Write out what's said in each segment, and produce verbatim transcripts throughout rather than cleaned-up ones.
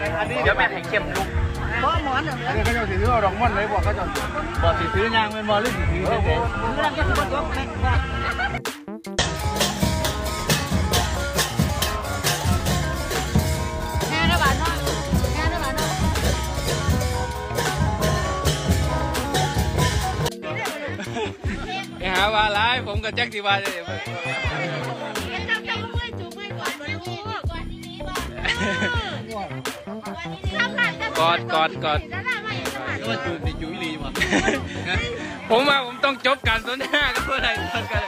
เดี๋ยวแม่ให้เข้มลุกเพราะหมอนเนี่ยเขาจะถือเอาดอกม่อนเลยบอกเขาจะบอกถือยางเป็นบอลหรือถือเฉยๆถือยางก็ถือยกแม่แม่ได้บ้านเนาะแม่ได้บ้านเนาะหาว่าร้ายผมกับแจ็คดีว่าเลยกอดกอดกอดผมว่าผมต้องจบการสนทนากับอะไรกัน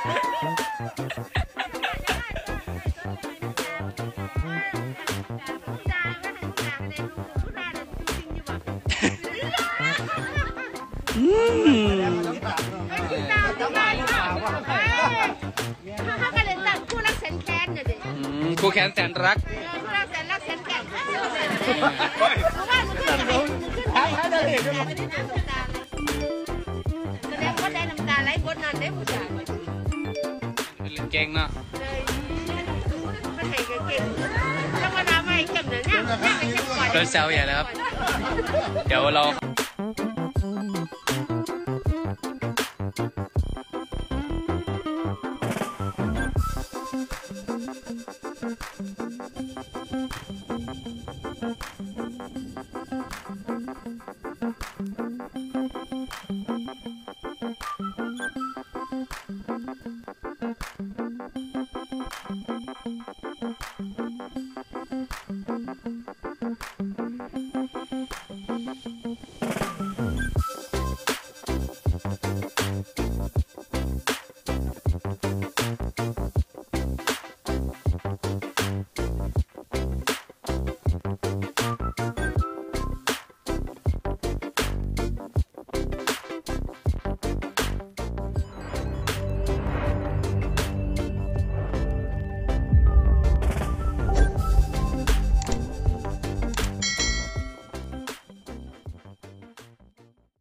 คู่แขนแสนรักถามหาได้เลยแสดงว่าได้น้ำตาไหลบนนั้นได้ผู้ชายเป็นเก่งเนาะมันให้เก่งธรรมดาไม่เก่งเลยเนี่ยโดนแซวใหญ่แล้วครับเดี๋ยวเรา